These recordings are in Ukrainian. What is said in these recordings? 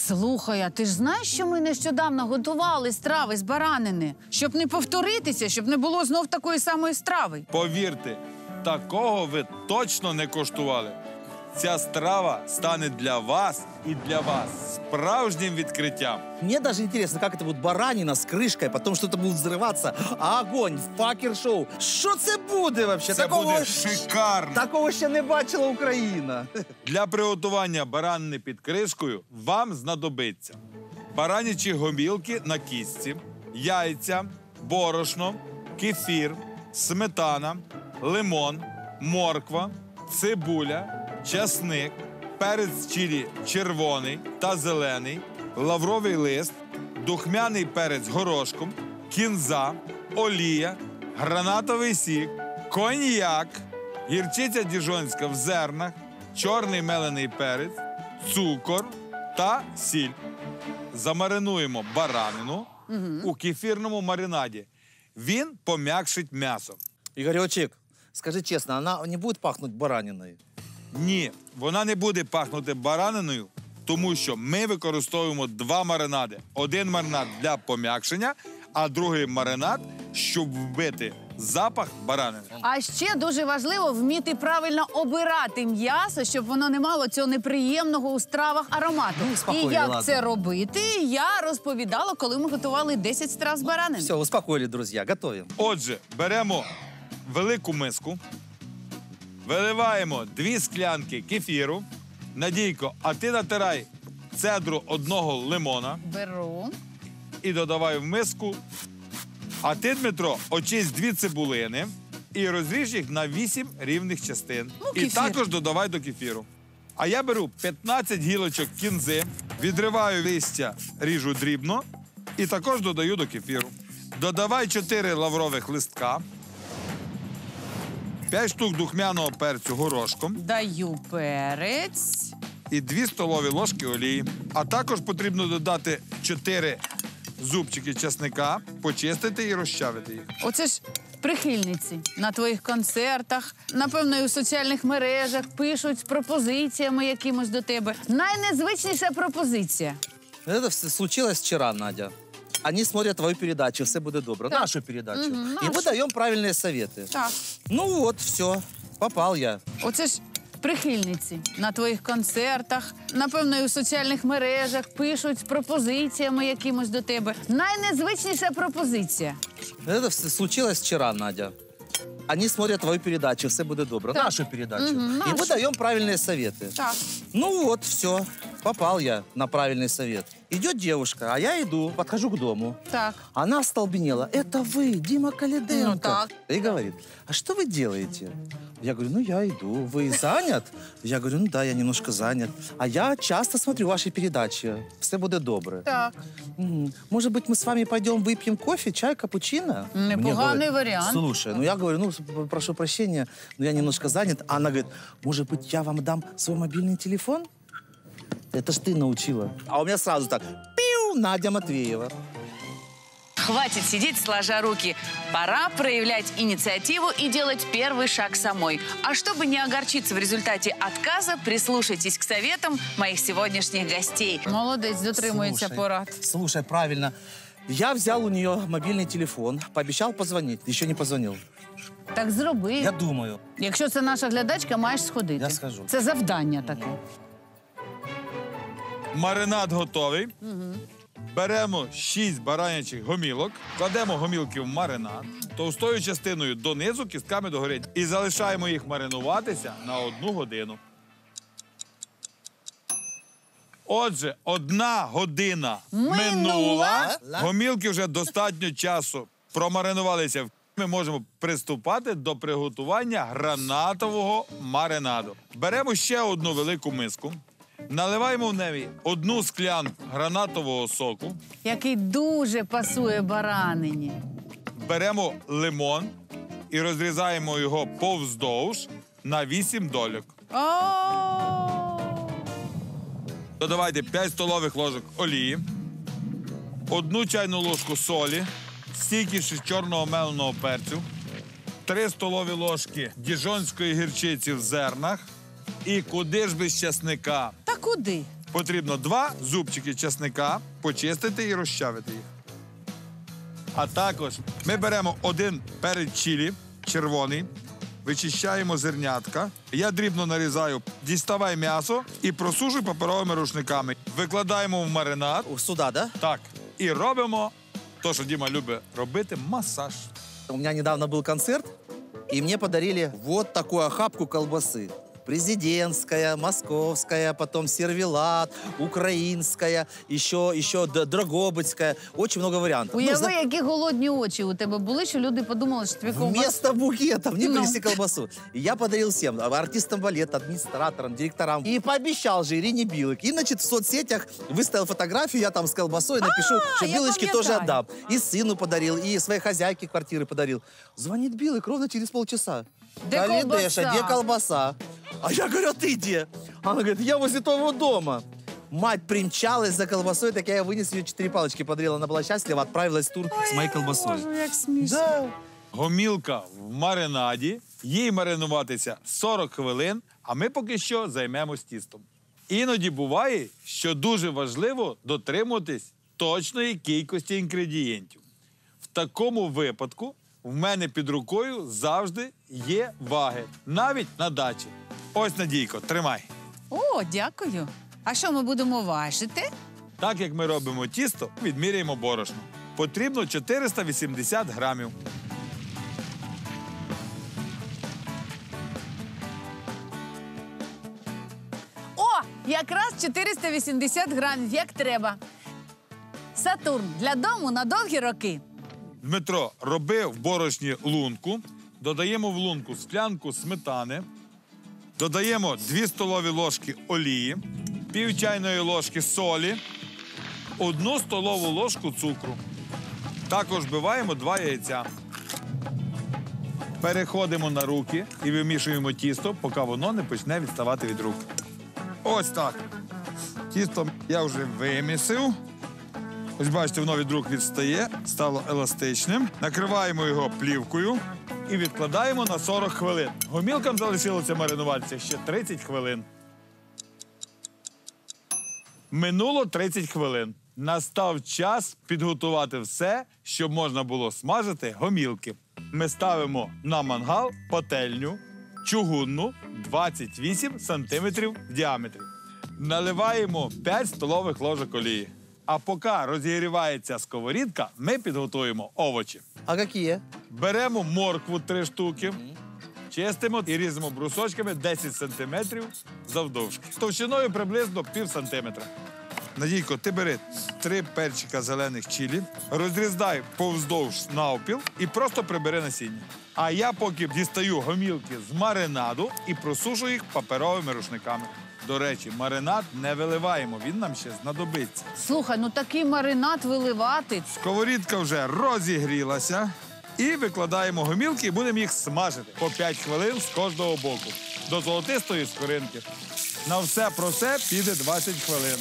Слухай, а ти ж знаєш, що ми нещодавно готували страви з баранини? Щоб не повторитися, щоб не було знов такої самої страви. Повірте, такого ви точно не коштували. Ця страва стане для вас и для вас справжнім відкриттям. Мне даже интересно, как это будет баранина с крышкой, потом что-то будет взрываться, а огонь, факер-шоу. Що це буде вообще? Це буде шикарно. Такого ще не бачила Україна. Для приготування баранини під кришкою вам знадобиться баранячі гомілки на кістці, яйця, борошно, кефір, сметана, лимон, морква, цибуля, часник, перець чилі червоний та зелений, лавровий лист, духмяний перець горошком, кінза, олія, гранатовий сік, коньяк, гірчиця діжонська в зернах, чорний мелений перець, цукор та сіль. Замаринуємо баранину у кефірному маринаді. Він пом'якшить м'ясо. Игоречек, скажи честно, она не будет пахнуть бараниной? Ні, вона не буде пахнути бараниною, тому що ми використовуємо два маринади. Один маринад для пом'якшення, а другий маринад, щоб вбити запах баранини. А ще дуже важливо вміти правильно обирати м'ясо, щоб воно не мало цього неприємного у стравах аромату. Ну, спокійно, і як ладно. це робити, я розповідала, коли ми готували 10 страв з баранини. Все, успокоили, друзья, готовим. Отже, беремо велику миску, виливаємо 2 склянки кефіру. Надійко, а ти натирай цедру одного лимона Беру. і додавай в миску. А ти, Дмитро, очисть 2 цибулини і розріж їх на 8 рівних частин. І кефір. також додавай до кефіру. А я беру 15 гілочок кінзи, відриваю листя, ріжу дрібно і також додаю до кефіру. Додавай 4 лаврових листка, 5 штук духмяного перцю горошком Даю перець. і 2 столові ложки олії. А також потрібно додати 4 зубчики чесника, почистити і розчавити їх. Оце ж прихильниці на твоїх концертах, напевно, і у соціальних мережах пишуть з пропозиціями якимось до тебе. Найнезвичніша пропозиція. Это случилось вчера, Надя. Они смотрят твою передачу, все будет добро. Так. Нашу передачу. Мгм, И мы даем правильные советы. Так. Ну вот, все, попал я. Оце ж прихильниці на твоїх концертах, напевно, і у соціальних мережах пишуть з пропозиціями якимось до тебе. Найнезвичніша пропозиція. Это случилось вчера, Надя. Они смотрят твою передачу, все будет добро. Так. Нашу передачу. Мгм, И мы нашу. даем правильные советы. Так. Ну вот, все, попал я на правильный совет. Идет девушка, а я иду, подхожу к дому. Так. Она остолбенела. Это вы, Дима Калиденко. Ну так. И говорит, а что вы делаете? Я говорю, ну я иду. Вы занят? Я говорю, ну да, я немножко занят. А я часто смотрю ваши передачи. Все будет добре. Так. Может быть, мы с вами пойдем выпьем кофе, чай, капучино? Мне Непоганый говорят, вариант. Слушай, ну я говорю, ну прошу прощения, но я немножко занят. А она говорит, может быть, я вам дам свой мобильный телефон? Это ж ты научила. А у меня сразу так, пиу, Надя Матвеева. Хватит сидеть сложа руки. Пора проявлять инициативу и делать первый шаг самой. А чтобы не огорчиться в результате отказа, прислушайтесь к советам моих сегодняшних гостей. Молодець, дотримується порад. Слушай, правильно. Я взял у нее мобильный телефон, пообещал позвонить. Еще не позвонил. Так зроби. Я думаю. Якщо це наша глядачка, маєш сходити. Я схожу. Це завдання таке. Маринад готовий. Беремо 6 баранячих гомілок, кладемо гомілки в маринад, товстою частиною донизу, кістками догори. І залишаємо їх маринуватися на 1 годину. Отже, 1 година минула. Гомілки вже достатньо часу промаринувалися. Ми можемо приступати до приготування гранатового маринаду. Беремо ще 1 велику миску. Наливаємо в неї 1 склянку гранатового соку. Який дуже пасує баранині. Беремо лимон і розрізаємо його повздовж на 8 дольок. Додавайте 5 столових ложок олії, 1 чайну ложку солі, стільки ж чорного меленого перцю, 3 столові ложки діжонської гірчиці в зернах і куди ж без чесника. Та куди? Потрібно 2 зубчики чесника, почистити і розчавити їх. А також ми беремо 1 перець чилі, червоний, вичищаємо зернятка. Я дрібно нарізаю, діставай м'ясо і просушуй паперовими рушниками. Викладаємо в маринад. Сюда, да? Так. І робимо те, що Діма любить робити, масаж. У меня недавно был концерт, и мне подарили вот такую охапку колбасы. Президентская, московская, потом сервелат, украинская, еще драгобыцкая. Очень много вариантов. Уяви, які голодні очі у тебе були, що люди подумали, що тобі ковбасу. Вместо букета мне Ну. принесли колбасу. И я подарил всем, артистам балета, администраторам, директорам. И пообещал же Ирине Билык. И, значит, в соцсетях выставил фотографию, я там с колбасой напишу, что я Билочке тоже пам'ятаю. отдам. И сыну подарил, и своей хозяйке квартиры подарил. Звонит Билык ровно через полчаса. Где Галидеша, колбаса? где колбаса? А я говорю, а ты где? Она говорит, я возле твоего дома. Мать примчалась за колбасой, так я вынес ее 4 палочки, подарила. Она была счастлива, отправилась в тур с моей колбасой. Боже, як смішно. Да. Гомілка в маринаді, їй маринуватися 40 хвилин, а ми поки що займемось тістом. Іноді буває, що дуже важливо дотримуватись точної кількості інгредієнтів. В такому випадку в мене під рукою завжди є ваги, навіть на дачі. Ось, Надійко, тримай. О, дякую. А що ми будемо важити? Так як ми робимо тісто, відміряємо борошно. Потрібно 480 грамів. О, якраз 480 грамів, як треба. Сатурн для дому на довгі роки. Дмитро, роби в борошні лунку, додаємо в лунку склянку сметани, додаємо 2 столові ложки олії, пів чайної ложки солі, 1 столову ложку цукру. Також вбиваємо 2 яйця. Переходимо на руки і вимішуємо тісто, поки воно не почне відставати від рук. Ось так. Тісто я вже вимісив. Ось бачите, воно від рук відстає, стало еластичним. Накриваємо його плівкою і відкладаємо на 40 хвилин. Гомілкам залишилося маринуватися ще 30 хвилин. Минуло 30 хвилин. Настав час підготувати все, щоб можна було смажити гомілки. Ми ставимо на мангал пательню чугунну 28 см в діаметрі. Наливаємо 5 столових ложок олії. А поки розігрівається сковорідка, ми підготуємо овочі. А какие? Беремо моркву 3 штуки, чистимо і різимо брусочками 10 см завдовжки. Товщиною приблизно пів сантиметра. Надійко, ти бери 3 перчика зелених чилі, розрізай повздовж навпіл і просто прибери насіння. А я поки дістаю гомілки з маринаду і просушую їх паперовими рушниками. До речі, маринад не виливаємо, він нам ще знадобиться. Слухай, ну такий маринад виливати. Сковорідка вже розігрілася. І викладаємо гомілки і будемо їх смажити по 5 хвилин з кожного боку. До золотистої скоринки. На все про все піде 20 хвилин.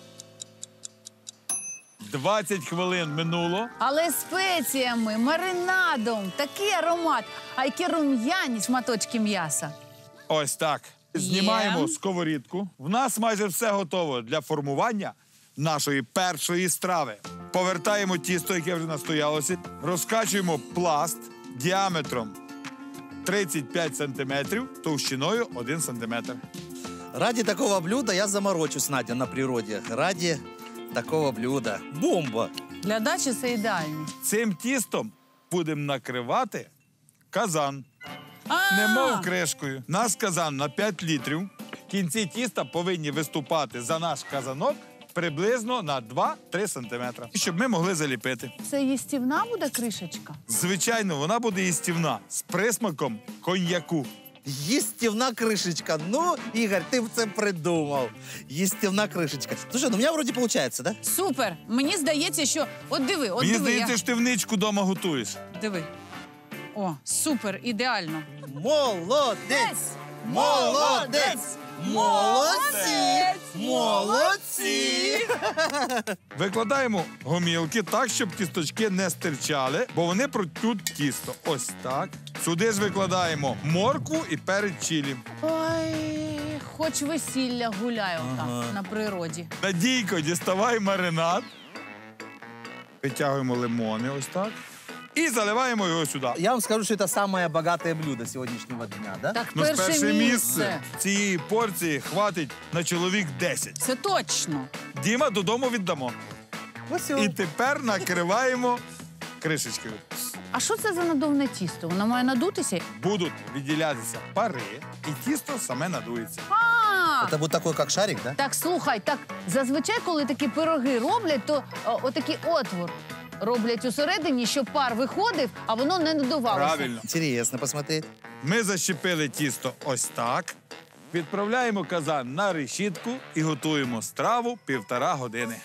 20 хвилин минуло. Але спеціями, маринадом, такий аромат. А які рум'яні шматочки м'яса. Ось так. Знімаємо сковорідку. В нас майже все готово для формування нашої першої страви. Повертаємо тісто, яке вже настоялося. Розкачуємо пласт діаметром 35 см, товщиною 1 см. Ради такого блюда я заморочусь, Надя, на природе. Ради такого блюда. Бомба! Для дачі це ідеально. Цим тістом будемо накривати казан. Немов кришкою. Наш казан на 5 літрів. Кінці тіста повинні виступати за наш казанок приблизно на 2-3 см. Щоб ми могли заліпити. Це їстівна буде кришечка? Звичайно, вона буде їстівна з присмаком коньяку. Естивна крышечка. Ну, Игорь, ты це придумал. Естивна крышечка. Слушай, ну у меня вроде получается, да? Супер! Мені здається, що... От диви, Мені здається, що ти вничку вдома готуєш. Диви. О, супер, ідеально. Молодець! Молодець! Молодці! Молодці! Викладаємо гомілки так, щоб кісточки не стирчали, бо вони протють тісто. Ось так. Сюди ж викладаємо моркву і перець чилі. Ой, хоч весілля гуляю там на природі. Надійко, діставай маринад. Витягуємо лимони ось так. І заливаємо його сюди. Я вам скажу, что это самое богатое блюдо сегодняшнего дня, да? Так, Ну, з перше місце. цієї порції хватить на чоловік 10. Це точно. Діма, додому віддамо. Все. І тепер накриваємо кришечкою. А що це за надувне тісто? Воно має надутися? Будуть відділятися пари, і тісто саме надується. А! Это будет такой, как шарик, да? Так, слухай, так зазвичай, коли такі пироги роблять, то отакий отвор роблять усередині, щоб пар виходив, а воно не надувалося. Правильно. Интересно посмотреть. Ми защепили тісто ось так. Відправляємо казан на решітку і готуємо страву 1,5 години.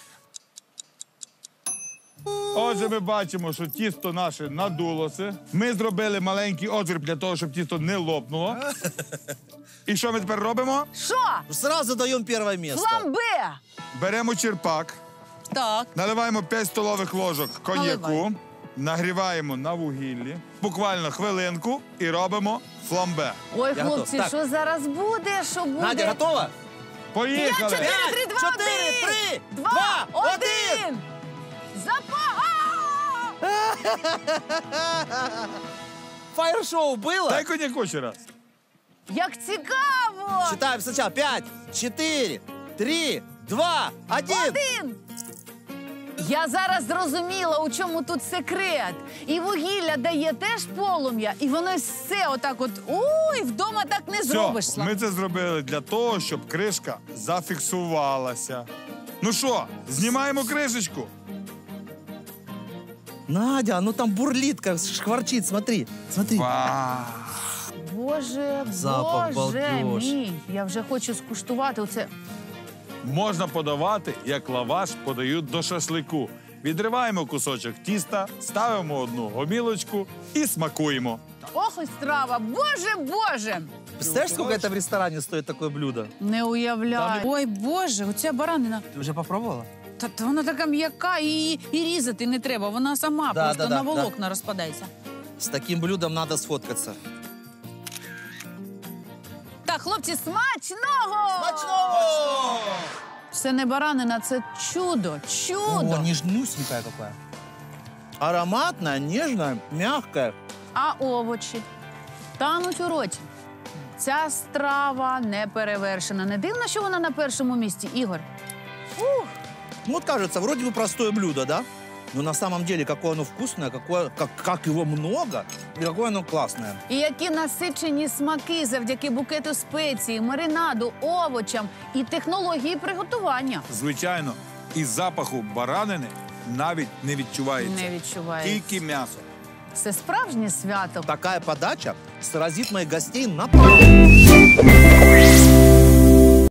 Отже, ми бачимо, що тісто наше надулося. Ми зробили маленький отвір для того, щоб тісто не лопнуло. І що ми тепер робимо? Що? Сразу даем первое место. Фламбе! Беремо черпак, Так. наливаємо 5 столових ложок коньяку, Наливай. нагріваємо на вугіллі, буквально хвилинку і робимо фламбе. Ой, Я хлопці, готов. що зараз буде? Що буде? Надя, готова? Поїхали! 4, 3, 2, 4, 3, 2, 1! Фаер-шоу было? Дай коньяку ще раз. Як цікаво! Считаем сначала. 5, 4, 3, 2, 1. Один! Я зараз зрозуміла, у чому тут секрет. І вугілля дає теж полум'я, і воно все отак от, ой, вдома так не зробиш. Все, Слав. ми це зробили для того, щоб кришка зафіксувалася. Ну що, знімаємо кришечку? Надя, ну там бурлит, как шкварчит, смотри. Смотри. Вау! Боже, Запах, Боже балдеж. мій. Я вже хочу скуштувати оце. Можна подавати, як лаваш подають до шашлику. Відриваємо кусочок тіста, ставимо одну гомілочку і смакуємо. Ох, і страва, Боже, Боже! Представляешь, сколько это в ресторане стоит такое блюдо? Не уявляю. Ой, Боже, оця баранина. Ты уже попробовала? Та вона така м'яка, і різати не треба. Вона сама Да, просто да, на да, волокна розпадається. С таким блюдом надо сфоткаться. Так, хлопці, смачного! Це не баранина, це чудо, чудо. О, нежнюсенькая какая. Ароматная, нежная, мягкая. А овочі тануть у роті. Ця страва не перевершена. Не дивно, що вона на першому місці, Ігор. Ну вот кажется, вроде бы простое блюдо, да? Но на самом деле, какое оно вкусное, как его много, и какое оно классное. І які насичені смаки завдяки букету спецій, маринаду, овочам і технології приготування. Звичайно, із запаху баранини навіть не відчувається. Не відчувається. Тільки м'ясо. Це справжнє свято. Такая подача сразит моих гостей на пол.